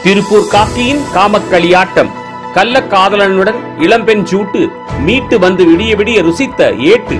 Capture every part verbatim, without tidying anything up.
திருப்பூர் காக்கியின் காமக்களியாட்டம். கள்ளக்காதலனுடன் இளம்பெண் சூட்டு, மீட்டு வந்து விடிய விடிய ருசித்த ஏட்டு.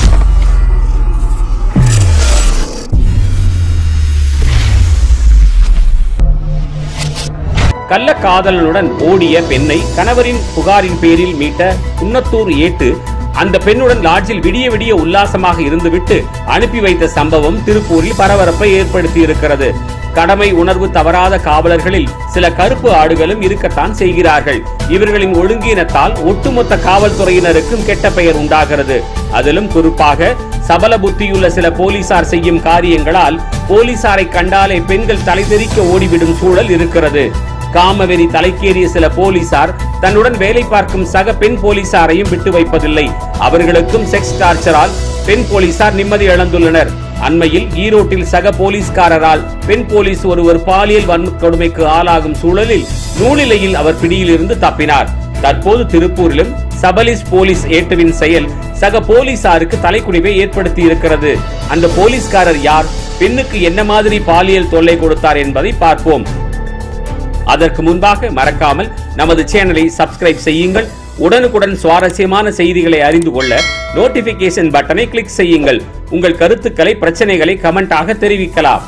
கள்ளக்காதலனுடன் ஓடிய பெண்ணை கணவரின் புகாரின் பேரில் மீட்ட குன்னத்தூர் ஏட்டு அந்த பெண்ணுடன் லாட்ஜில் விடிய விடிய உல்லாசமாக இருந்துவிட்டு அனுப்பி வைத்த சம்பவம் திருப்பூரில் பரபரப்பை ஏற்படுத்தி இருக்கிறது. கடமை உணர்வு தவறாத காவலர்களில் சில கருப்பு ஆடுகளும் இருக்கத்தான் செய்கிறார்கள். இவர்களின் ஒழுங்கீனத்தால் ஒட்டுமொத்த காவல்துறையினருக்கும் கெட்ட பெயர் உண்டாகிறது. அதிலும் குறிப்பாக சபல புத்தியுள்ள சில போலீசார் செய்யும் காரியங்களால் போலீசாரை கண்டாலே பெண்கள் தலைதெறிக்க ஓடிவிடும் சூழல் இருக்கிறது. காமவெறி தலைக்கேறிய சில போலீசார் தன்னுடன் வேலை பார்க்கும் சக பெண் போலீசாரையும் விட்டு வைப்பதில்லை. அவர்களுக்கும் செக்ஸ் டார்ச்சரால் பெண் போலீசார் நிம்மதி இழந்துள்ளனர். அண்மையில் ஈரோட்டில் சக போலீஸ்காரரால் பெண் போலீஸ் ஒருவர் பாலியல் வன்கொடுமைக்கு ஆளாகும் சூழலில் நூலிலையில் அவர் பிடியில் இருந்து தப்பினார். தற்போது திருப்பூரிலும் சபலிஸ் போலீஸ் ஏட்டுவின் செயல் சக போலீசாருக்கு தலைக்குனிவை ஏற்படுத்தி இருக்கிறது. அந்த போலீஸ்காரர் யார், பெண்ணுக்கு என்ன மாதிரி பாலியல் தொல்லை கொடுத்தார் என்பதை பார்ப்போம். அதற்கு முன்பாக மறக்காமல் நமது சேனலை சப்ஸ்கிரைப் செய்யுங்கள். உடனுக்குடன் சுவாரஸ்யமான செய்திகளை அறிந்து கொள்ள நோட்டிபிகேஷன் பட்டனை கிளிக் செய்யுங்கள். உங்கள் கருத்துக்களை, பிரச்சனைகளை கமெண்டாக தெரிவிக்கலாம்.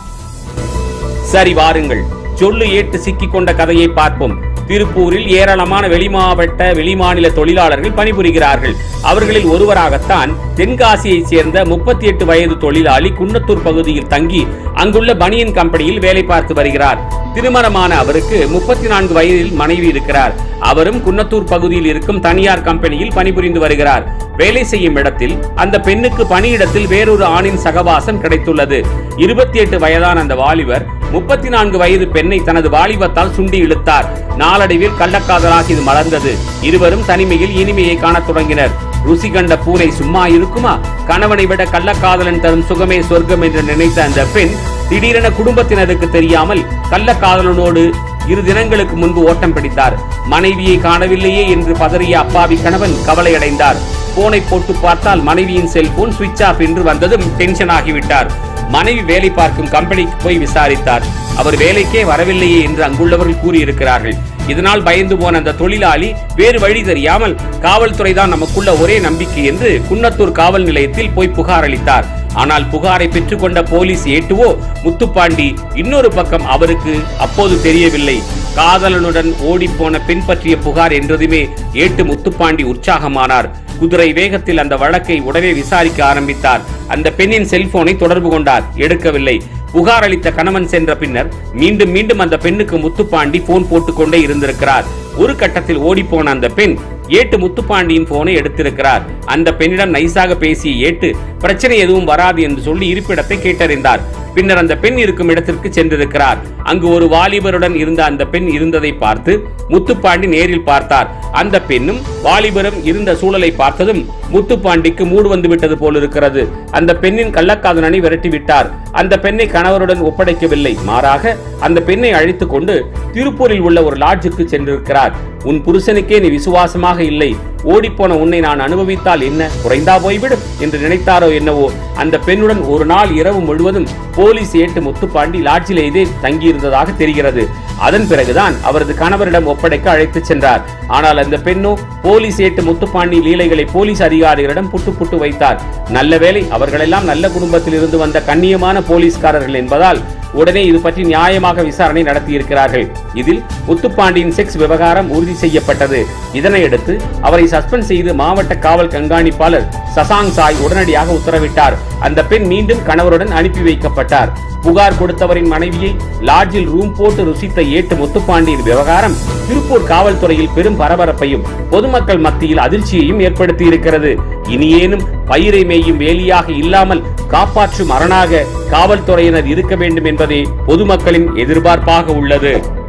சரி வாருங்கள், சொல்லு ஏட்டு சிக்கிக் கொண்ட கதையை பார்ப்போம். திருப்பூரில் ஏராளமான வெளிமாவட்ட வெளிமாநில தொழிலாளர்கள் பணிபுரிகிறார்கள். அவர்களில் ஒருவராகத்தான் தென்காசியை சேர்ந்த முப்பத்தி எட்டு வயது தொழிலாளி குன்னத்தூர் பகுதியில் தங்கி அங்குள்ள பனியன் கம்பெனியில் வேலை பார்த்து வருகிறார். திருமணமான அவருக்கு முப்பத்தி நான்கு வயதில் மனைவி இருக்கிறார். அவரும் குன்னத்தூர் பகுதியில் இருக்கும் தனியார் கம்பெனியில் பணிபுரிந்து வருகிறார். வேலை செய்யும் இடத்தில் அந்த பெண்ணுக்கு பணியிடத்தில் வேறொரு ஆணின் சகவாசம் கிடைத்துள்ளது. இருபத்தி எட்டு வயதான அந்த வாலிபர் முப்பத்தி நான்கு வயது பெண்ணை தனது வாலிபத்தால் சுண்டி இழுத்தார். நாளடைவில் கள்ளக்காதலாக இது மலர்ந்தது. இருவரும் தனிமையில் இனிமையை காணத் தொடங்கினர். ருசி கண்ட பூனை சும்மா இருக்குமா? கணவனை விட கள்ளக்காதலன் தரும் சுகமே சொர்க்கம் என்று நினைத்த அந்த பெண் திடீரென குடும்பத்தினருக்கு தெரியாமல் கள்ளக்காதலனோடு இரு தினங்களுக்கு முன்பு ஓட்டம் பிடித்தார். மனைவியை காணவில்லையே என்று பதறிய அப்பாவி கணவன் கவலையடைந்தார். போனை போட்டு பார்த்தால் மனைவியின் செல்போன் சுவிட்ச் ஆஃப் என்று வந்ததும் டென்ஷன் ஆகிவிட்டார். மனைவி வேலை பார்க்கும் கம்பெனிக்கு போய் விசாரித்தார். அவர் வேலைக்கே வரவில்லையே என்று அங்குள்ளவர்கள் கூறியிருக்கிறார்கள். இதனால் பயந்து போன அந்த தொழிலாளி வேறு வழி தெரியாமல் காவல்துறை தான் நமக்குள்ள ஒரே நம்பிக்கை என்று குன்னத்தூர் காவல் நிலையத்தில் போய் புகார் அளித்தார். ஆனால் புகாரை பெற்றுக்கொண்ட போலீஸ் ஏட்டுவோ முத்துப்பாண்டி இன்னொரு பக்கம் அவருக்கு அப்போது தெரியவில்லை. காதலனுடன் ஓடிப்போன பெண் பற்றிய புகார் என்றதுமே ஏட்டு முத்துப்பாண்டி உற்சாகமானார். குதிரை வேகத்தில் அந்த வழக்கை உடனே விசாரிக்க ஆரம்பித்தார். அந்த பெண்ணின் செல்போனை தொடர்பு கொண்டார். எடுக்கவில்லை. புகார் அளித்த கணவன் சென்ற பின்னர் மீண்டும் மீண்டும் அந்த பெண்ணுக்கு முத்துப்பாண்டி போன் போட்டுக்கொண்டே இருந்திருக்கிறார். ஒரு கட்டத்தில் ஓடிப்போன அந்த பெண் ஏட்டு முத்துப்பாண்டியின் போனை எடுத்திருக்கிறார். அந்த பெண்ணிடம் நைசாக பேசிய ஏட்டு பிரச்சனை எதுவும் வராது என்று சொல்லி இருப்பிடத்தை கேட்டறிந்தார். பின்னர் அந்த பெண் இருக்கும் இடத்திற்கு சென்றிருக்கிறார். அங்கு ஒரு வாலிபருடன் இருந்த அந்த பெண் இருந்ததை பார்த்து முத்துப்பாண்டி நேரில் பார்த்தார். அந்த பெண்ணும் வாலிபரும் இருந்த சூழலை பார்த்ததும் முத்துப்பாண்டிக்கு மூடு வந்து விட்டது போல் இருக்கிறது. அந்த பெண்ணின் கள்ளக்காதலனை விரட்டி விட்டார். அந்த பெண்ணை கணவருடன் ஒப்படைக்கவில்லை. மாறாக அந்த பெண்ணை அழைத்துக் கொண்டு திருப்பூரில் உள்ள ஒரு லாட்ஜுக்கு சென்றிருக்கிறார். உன் புருஷனுக்கே நீ விசுவாசமாக இல்லை, ஓடிப்போன உன்னை நான் அனுபவித்தால் என்ன, குறைந்தா போய்விடும் என்று நினைத்தாரோ என்னவோ. அந்த பெண்ணுடன் ஒரு நாள் இரவு முழுவதும் போலீஸ் ஏட்டு முத்துப்பாண்டி லாட்ஜிலேயே தங்கியிருந்ததாக தெரிகிறது. அதன் பிறகுதான் அவரது கணவரிடம் ஒப்படைக்க அழைத்து சென்றார். ஆனால் அந்த பெண்ணோ போலீஸ் ஏட்டு முத்துப்பாண்டி லீலைகளை போலீஸ் அதிகாரிகளிடம் புட்டு புட்டு வைத்தார். நல்ல வேளை அவர்களெல்லாம் நல்ல குடும்பத்தில் இருந்து வந்த கண்ணியமான போலீஸ்காரர்கள் என்பதால் உடனே இது பற்றி நியாயமாக விசாரணை நடத்தியிருக்கிறார்கள். இதில் முத்துப்பாண்டியின் செக்ஸ் விவகாரம் உறுதி செய்யப்பட்டது. இதனையடுத்து அவரை சஸ்பெண்ட் செய்து மாவட்ட காவல் கண்காணிப்பாளர் சசாங் சாய் உடனடியாக உத்தரவிட்டார். அந்த பெண் மீண்டும் கணவருடன் அனுப்பி வைக்கப்பட்டார். புகார் கொடுத்தவரின் மனைவியை லாட்ஜில் ரூம் போட்டு ருசித்த ஏட்டு முத்துப்பாண்டியின் விவகாரம் திருப்பூர் காவல்துறையில் பெரும் பரபரப்பையும் பொதுமக்கள் மத்தியில் அதிர்ச்சியையும் ஏற்படுத்தி இருக்கிறது. இனியேனும் பயிரை மேயும் வேலியாக இல்லாமல் காப்பாற்றும் அரணாக காவல்துறையினர் இருக்க வேண்டும் என்பதே பொதுமக்களின் எதிர்பார்ப்பாக உள்ளது.